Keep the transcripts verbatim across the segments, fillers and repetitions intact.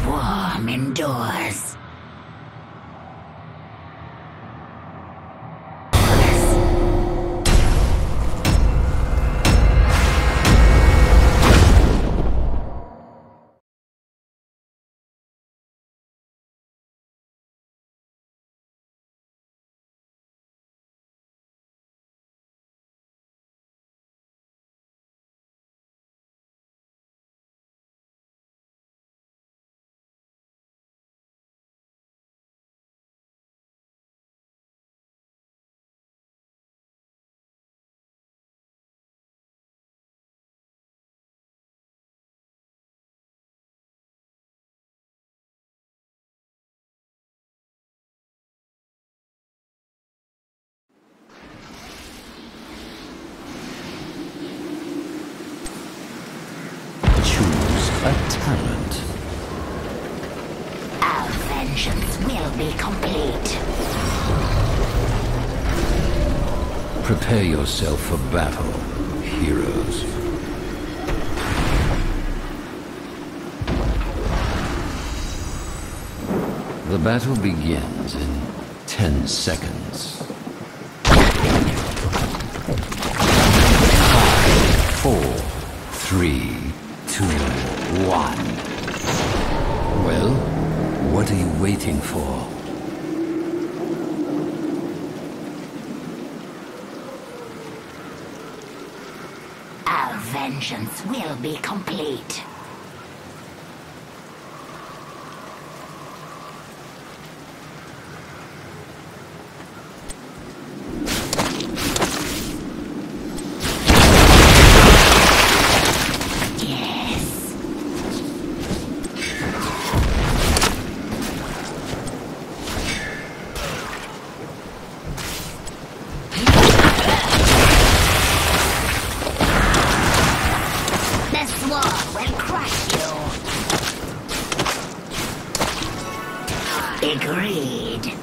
swarm endures. A talent. Our vengeance will be complete. Prepare yourself for battle, heroes. The battle begins in ten seconds. Five, four, three, two, one. Well, what are you waiting for? Our vengeance will be complete. Agreed.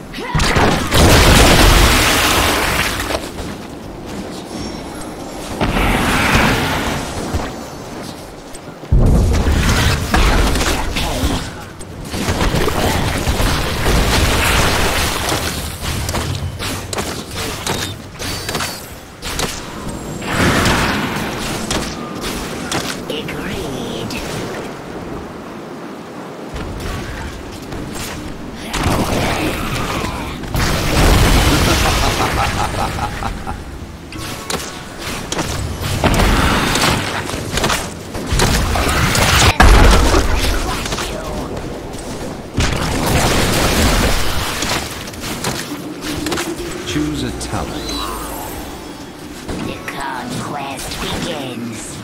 Choose a talent. The conquest begins.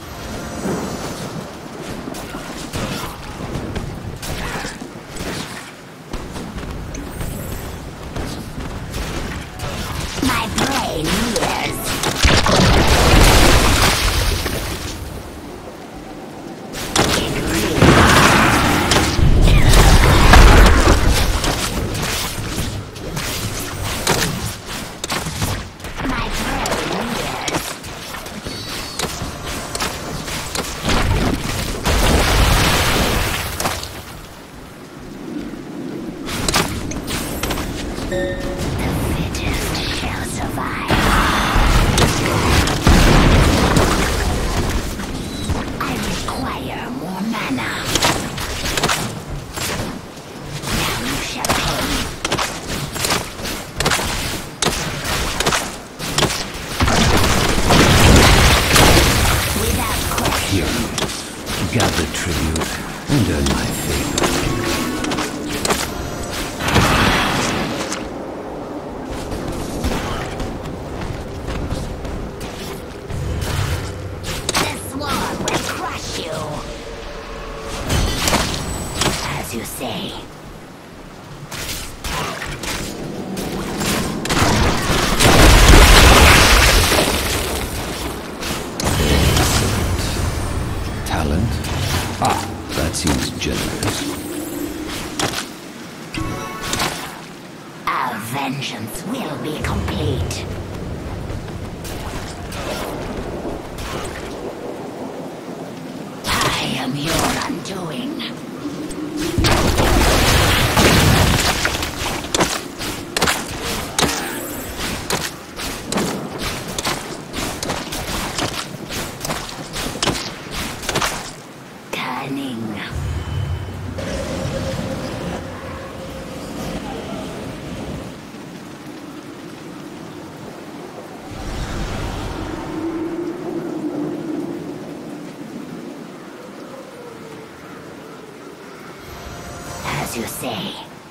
My brain rears. The fittest shall survive. I require more mana. Now you shall pay. Without question. Here, gather tribute and earn my favor. As you say. Talent? Ah, that seems generous. Our vengeance will be complete. I am your undoing. As you say.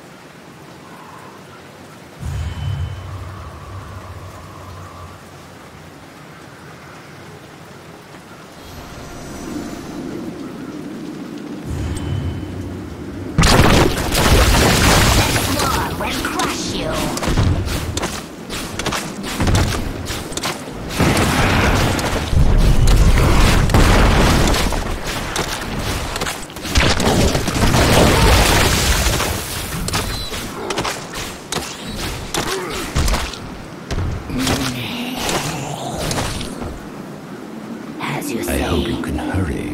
I hope you can hurry.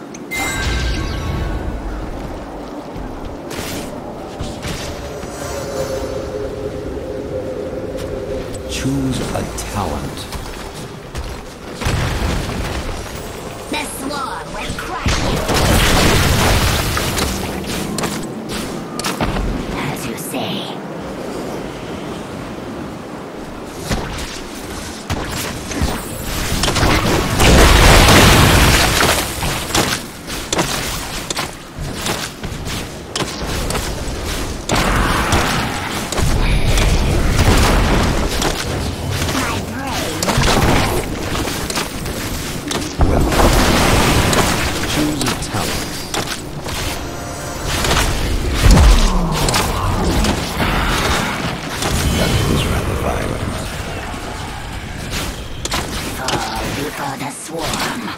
Choose a talent. The swarm will crush you. As you say. For the swarm.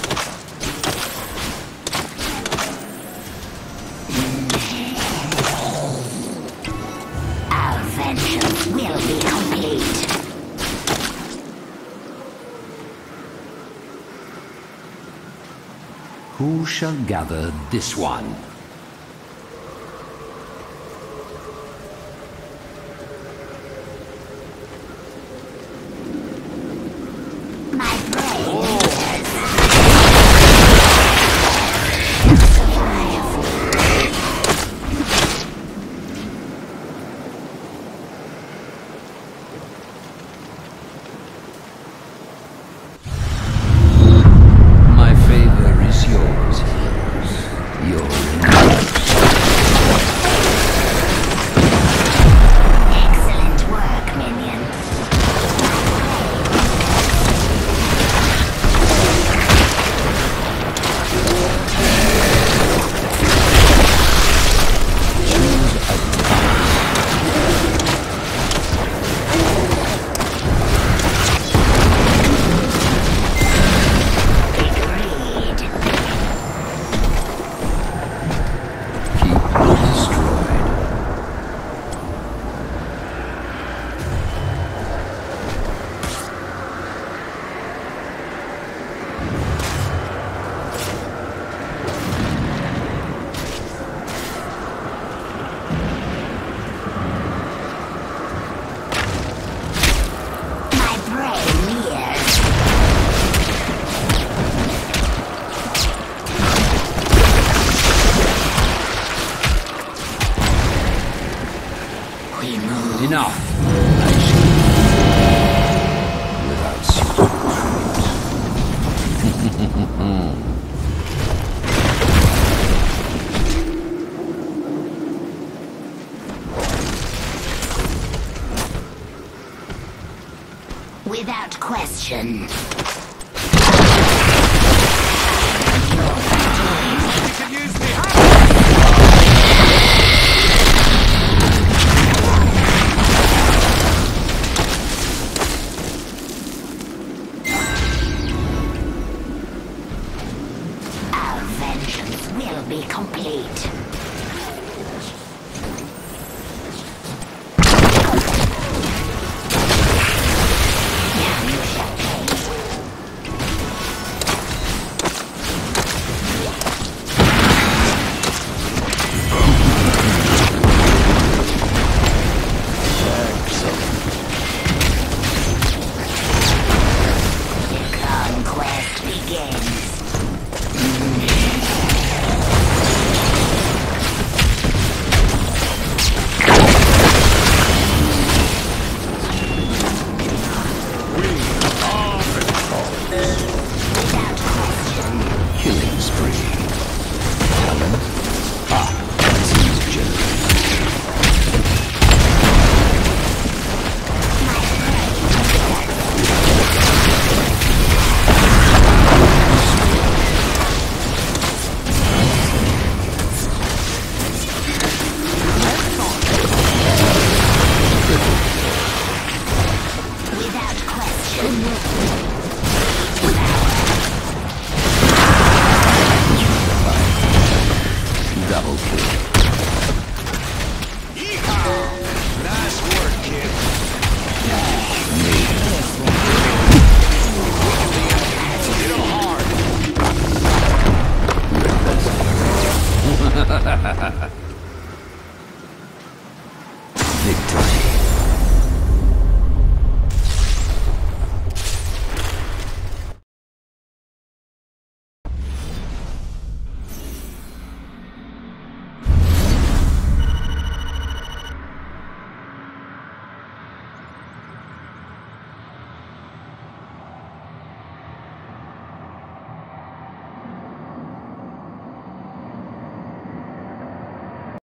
Our vengeance will be complete. Who shall gather this one? Enough. Without suitable Without question. Will be complete. Now you shall pay.